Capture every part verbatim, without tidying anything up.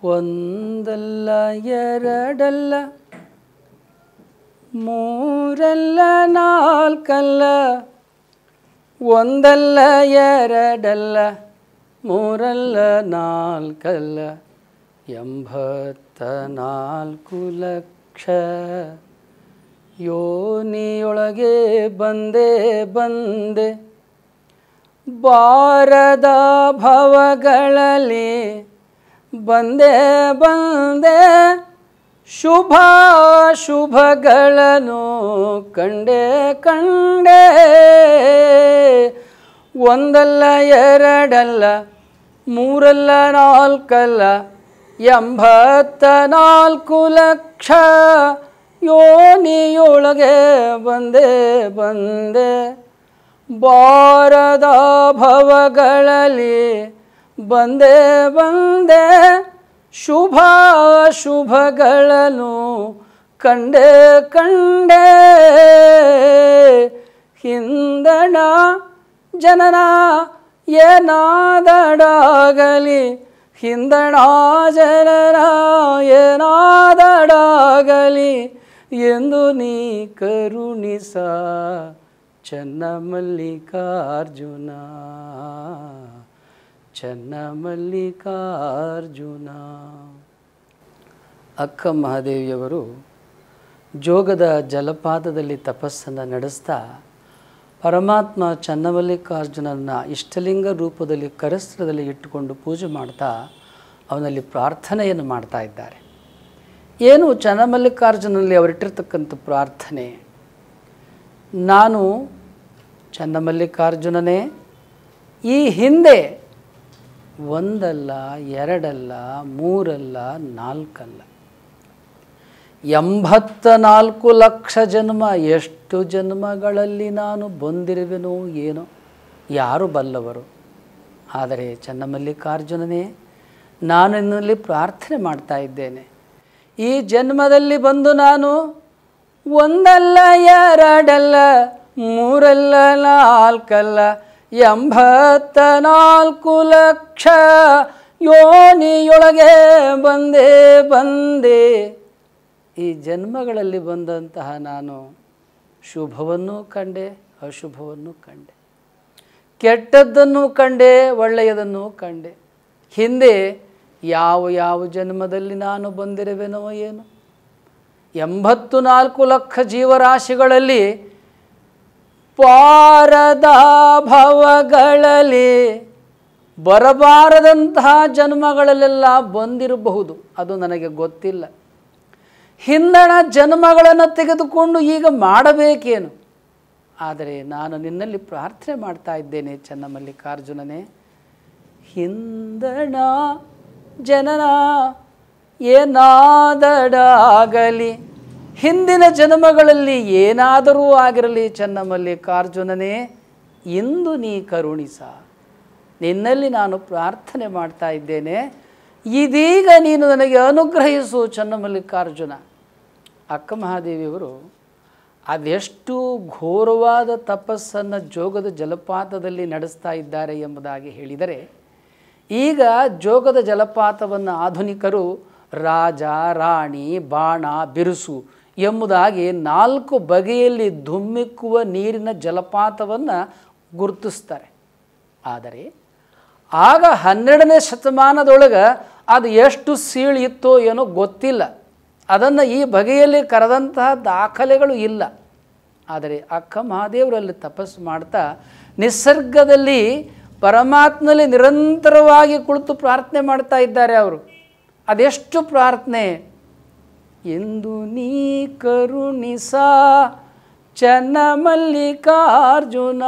ಒಂದಲ್ಲ ಎರಡಲ್ಲ ಮೂರಲ್ಲ ನಾಲ್ಕಲ್ಲ, ಒಂದಲ್ಲ ಎರಡಲ್ಲ ಮೂರಲ್ಲ ನಾಲ್ಕಲ್ಲ, ಎಂಬತ್ತ ನಾಲ್ಕು ಲಕ್ಷ ಯೋನಿಯೊಳಗೆ ಬಂದೆ ಬಂದೆ, ಬಾರದ ಭವಗಳಲ್ಲಿ ಬಂದೆ ಬಂದೆ, ಶುಭ ಶುಭಗಳನ್ನು ಕಂಡೆ ಕಂಡೆ. ಒಂದಲ್ಲ ಎರಡಲ್ಲ ಮೂರಲ್ಲ ನಾಲ್ಕಲ್ಲ, ಎಂಬತ್ತ ನಾಲ್ಕು ಲಕ್ಷ ಯೋನಿಯೊಳಗೆ ಬಂದೆ ಬಂದೆ, ಬಾರದ ಭವಗಳಲ್ಲಿ ಬಂದೆ ಬಂದೆ, ಶುಭ ಶುಭಗಳನ್ನು ಕಂಡೆ ಕಂಡೆ. ಹಿಂದಣ ಜನನ ಏನಾದಡಾಗಲಿ, ಹಿಂದಣ ಜನನ ಏನಾದಡಾಗಲಿ ಎಂದು ನೀ ಕರುಣಿಸ ಚನ್ನಮಲ್ಲಿಕಾರ್ಜುನ, ಚನ್ನಮಲ್ಲಿಕಾರ್ಜುನ. ಅಕ್ಕ ಮಹಾದೇವಿಯವರು ಜೋಗದ ಜಲಪಾತದಲ್ಲಿ ತಪಸ್ಸನ್ನು ನಡೆಸ್ತಾ ಪರಮಾತ್ಮ ಚನ್ನಮಲ್ಲಿಕಾರ್ಜುನನ ಇಷ್ಟಲಿಂಗ ರೂಪದಲ್ಲಿ ಕರಸ್ಥಳದಲ್ಲಿ ಇಟ್ಟುಕೊಂಡು ಪೂಜೆ ಮಾಡ್ತಾ ಅವನಲ್ಲಿ ಪ್ರಾರ್ಥನೆಯನ್ನು ಮಾಡ್ತಾ ಇದ್ದಾರೆ. ಏನು ಚನ್ನಮಲ್ಲಿಕಾರ್ಜುನಲ್ಲಿ ಅವರಿಟ್ಟಿರ್ತಕ್ಕಂಥ ಪ್ರಾರ್ಥನೆ? ನಾನು ಚನ್ನಮಲ್ಲಿಕಾರ್ಜುನನೇ, ಈ ಹಿಂದೆ ಒಂದಲ್ಲ ಎರಡಲ್ಲ ಮೂರಲ್ಲ ನಾಲ್ಕಲ್ಲ, ಎಂಬತ್ತ ನಾಲ್ಕು ಲಕ್ಷ ಜನ್ಮ, ಎಷ್ಟು ಜನ್ಮಗಳಲ್ಲಿ ನಾನು ಬಂದಿರುವೆನೋ ಏನೋ ಯಾರು ಬಲ್ಲವರು. ಆದರೆ ಚನ್ನಮಲ್ಲಿಕಾರ್ಜುನನೇ, ನಾನು ನಿನ್ನಲ್ಲಿ ಪ್ರಾರ್ಥನೆ ಮಾಡ್ತಾ ಇದ್ದೇನೆ. ಈ ಜನ್ಮದಲ್ಲಿ ಬಂದು ನಾನು ಒಂದಲ್ಲ ಎರಡಲ್ಲ ಮೂರಲ್ಲ ನಾಲ್ಕಲ್ಲ, ಎಂಬತ್ತ ನಾಲ್ಕು ಲಕ್ಷ ಯೋನಿಯೊಳಗೆ ಬಂದೆ ಬಂದೆ. ಈ ಜನ್ಮಗಳಲ್ಲಿ ಬಂದಂತಹ ನಾನು ಶುಭವನ್ನು ಕಂಡೆ, ಅಶುಭವನ್ನು ಕಂಡೆ, ಕೆಟ್ಟದ್ದನ್ನು ಕಂಡೆ, ಒಳ್ಳೆಯದನ್ನು ಕಂಡೆ. ಹಿಂದೆ ಯಾವ ಯಾವ ಜನ್ಮದಲ್ಲಿ ನಾನು ಬಂದಿರುವೆನೋ ಏನು. ಎಂಬತ್ತು ನಾಲ್ಕು ಲಕ್ಷ ಜೀವರಾಶಿಗಳಲ್ಲಿ ಪಾರದ ಭವಗಳಲ್ಲಿ ಬರಬಾರದಂತಹ ಜನ್ಮಗಳಲ್ಲೆಲ್ಲ ಬಂದಿರಬಹುದು, ಅದು ನನಗೆ ಗೊತ್ತಿಲ್ಲ. ಹಿಂದಣ ಜನ್ಮಗಳನ್ನು ತೆಗೆದುಕೊಂಡು ಈಗ ಮಾಡಬೇಕೇನು? ಆದರೆ ನಾನು ನಿನ್ನಲ್ಲಿ ಪ್ರಾರ್ಥನೆ ಮಾಡ್ತಾ ಇದ್ದೇನೆ ಚನ್ನಮಲ್ಲಿಕಾರ್ಜುನನೇ, ಹಿಂದಣ ಜನನ ಏನಾದಡಾಗಲಿ, ಹಿಂದಿನ ಜನ್ಮಗಳಲ್ಲಿ ಏನಾದರೂ ಆಗಿರಲಿ ಚನ್ನಮಲ್ಲಿಕಾರ್ಜುನನೇ, ಇಂದು ನೀ ಕರುಣಿಸ. ನಿನ್ನಲ್ಲಿ ನಾನು ಪ್ರಾರ್ಥನೆ ಮಾಡ್ತಾ ಇದ್ದೇನೆ, ಇದೀಗ ನೀನು ನನಗೆ ಅನುಗ್ರಹಿಸು ಚನ್ನಮಲ್ಲಿಕಾರ್ಜುನ. ಅಕ್ಕ ಮಹಾದೇವಿಯವರು ಅದೆಷ್ಟು ಘೋರವಾದ ತಪಸ್ಸನ್ನು ಜೋಗದ ಜಲಪಾತದಲ್ಲಿ ನಡೆಸ್ತಾ ಇದ್ದಾರೆ ಎಂಬುದಾಗಿ ಹೇಳಿದರೆ, ಈಗ ಜೋಗದ ಜಲಪಾತವನ್ನು ಆಧುನಿಕರು ರಾಜ ರಾಣಿ ಬಾಣ ಬಿರುಸು ಎಂಬುದಾಗಿ ನಾಲ್ಕು ಬಗೆಯಲ್ಲಿ ಧುಮ್ಮಿಕ್ಕುವ ನೀರಿನ ಜಲಪಾತವನ್ನು ಗುರುತಿಸ್ತಾರೆ. ಆದರೆ ಆಗ ಹನ್ನೆರಡನೇ ಶತಮಾನದೊಳಗೆ ಅದು ಎಷ್ಟು ಸೀಳಿತ್ತೋ ಏನೋ ಗೊತ್ತಿಲ್ಲ, ಅದನ್ನು ಈ ಬಗೆಯಲ್ಲಿ ಕರೆದಂತಹ ದಾಖಲೆಗಳು ಇಲ್ಲ. ಆದರೆ ಅಕ್ಕ ಮಹಾದೇವರಲ್ಲಿ ತಪಸ್ಸು ಮಾಡ್ತಾ ನಿಸರ್ಗದಲ್ಲಿ ಪರಮಾತ್ಮನಲ್ಲಿ ನಿರಂತರವಾಗಿ ಕುಳಿತು ಪ್ರಾರ್ಥನೆ ಮಾಡ್ತಾ ಇದ್ದಾರೆ ಅವರು. ಅದೆಷ್ಟು ಪ್ರಾರ್ಥನೆ! ಎಂದು ನೀ ಕರುಣಿಸ ಚನ್ನಮಲ್ಲಿಕಾರ್ಜುನ,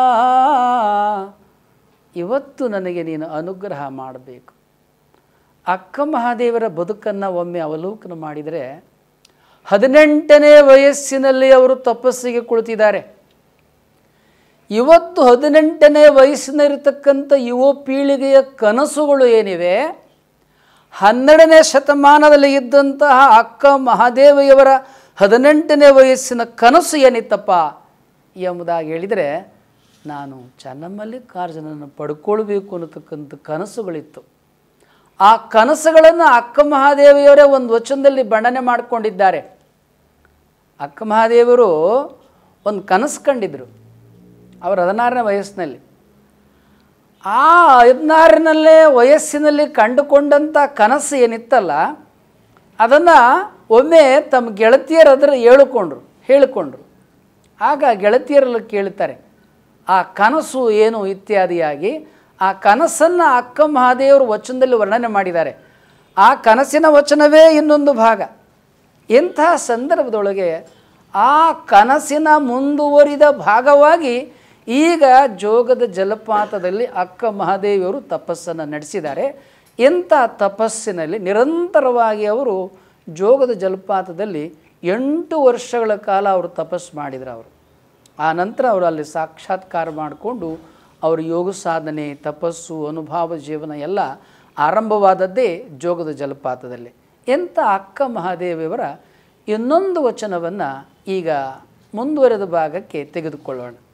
ಇವತ್ತು ನನಗೆ ನೀನು ಅನುಗ್ರಹ ಮಾಡಬೇಕು. ಅಕ್ಕ ಮಹಾದೇವರ ಬದುಕನ್ನು ಒಮ್ಮೆ ಅವಲೋಕನ ಮಾಡಿದರೆ, ಹದಿನೆಂಟನೇ ವಯಸ್ಸಿನಲ್ಲಿ ಅವರು ತಪಸ್ಸಿಗೆ ಕುಳಿತಿದ್ದಾರೆ. ಇವತ್ತು ಹದಿನೆಂಟನೇ ವಯಸ್ಸಿನಲ್ಲಿರತಕ್ಕಂಥ ಯುವ ಪೀಳಿಗೆಯ ಕನಸುಗಳು ಏನಿವೆ, ಹನ್ನೆರಡನೇ ಶತಮಾನದಲ್ಲಿ ಇದ್ದಂತಹ ಅಕ್ಕ ಮಹಾದೇವಿಯವರ ಹದಿನೆಂಟನೇ ವಯಸ್ಸಿನ ಕನಸು ಏನಿತ್ತಪ್ಪ ಎಂಬುದಾಗಿ ಹೇಳಿದರೆ, ನಾನು ಚನ್ನಮಲ್ಲಿಕಾರ್ಜುನನ್ನು ಪಡ್ಕೊಳ್ಬೇಕು ಅನ್ನತಕ್ಕಂಥ ಕನಸುಗಳಿತ್ತು. ಆ ಕನಸುಗಳನ್ನು ಅಕ್ಕ ಮಹಾದೇವಿಯವರೇ ಒಂದು ವಚನದಲ್ಲಿ ಬಣ್ಣನೆ ಮಾಡಿಕೊಂಡಿದ್ದಾರೆ. ಅಕ್ಕ ಮಹಾದೇವರು ಒಂದು ಕನಸು ಕಂಡಿದ್ದರು ಅವರು ಹದಿನಾರನೇ ವಯಸ್ಸಿನಲ್ಲಿ. ಆ ಹದಿನಾರನಲ್ಲೇ ವಯಸ್ಸಿನಲ್ಲಿ ಕಂಡುಕೊಂಡಂಥ ಕನಸು ಏನಿತ್ತಲ್ಲ ಅದನ್ನು ಒಮ್ಮೆ ತಮ್ಮ ಗೆಳತಿಯರು ಅದರ ಹೇಳಿಕೊಂಡ್ರು ಹೇಳಿಕೊಂಡ್ರು ಆಗ ಗೆಳತಿಯರೆಲ್ಲ ಕೇಳ್ತಾರೆ ಆ ಕನಸು ಏನು ಇತ್ಯಾದಿಯಾಗಿ ಆ ಕನಸನ್ನು ಅಕ್ಕ ಮಹಾದೇವರು ವಚನದಲ್ಲಿ ವರ್ಣನೆ ಮಾಡಿದ್ದಾರೆ. ಆ ಕನಸಿನ ವಚನವೇ ಇನ್ನೊಂದು ಭಾಗ. ಇಂಥ ಸಂದರ್ಭದೊಳಗೆ ಆ ಕನಸಿನ ಮುಂದುವರಿದ ಭಾಗವಾಗಿ ಈಗ ಜೋಗದ ಜಲಪಾತದಲ್ಲಿ ಅಕ್ಕ ಮಹಾದೇವಿಯವರು ತಪಸ್ಸನ್ನು ನಡೆಸಿದ್ದಾರೆ. ಇಂಥ ತಪಸ್ಸಿನಲ್ಲಿ ನಿರಂತರವಾಗಿ ಅವರು ಜೋಗದ ಜಲಪಾತದಲ್ಲಿ ಎಂಟು ವರ್ಷಗಳ ಕಾಲ ಅವರು ತಪಸ್ಸು ಮಾಡಿದರು. ಅವರು ಆ ನಂತರ ಅವರು ಅಲ್ಲಿ ಸಾಕ್ಷಾತ್ಕಾರ ಮಾಡಿಕೊಂಡು ಅವರ ಯೋಗ ಸಾಧನೆ, ತಪಸ್ಸು, ಅನುಭವ ಜೀವನ ಎಲ್ಲ ಆರಂಭವಾದದ್ದೇ ಜೋಗದ ಜಲಪಾತದಲ್ಲಿ. ಇಂಥ ಅಕ್ಕ ಮಹಾದೇವಿಯವರ ಇನ್ನೊಂದು ವಚನವನ್ನು ಈಗ ಮುಂದುವರೆದ ಭಾಗಕ್ಕೆ ತೆಗೆದುಕೊಳ್ಳೋಣ.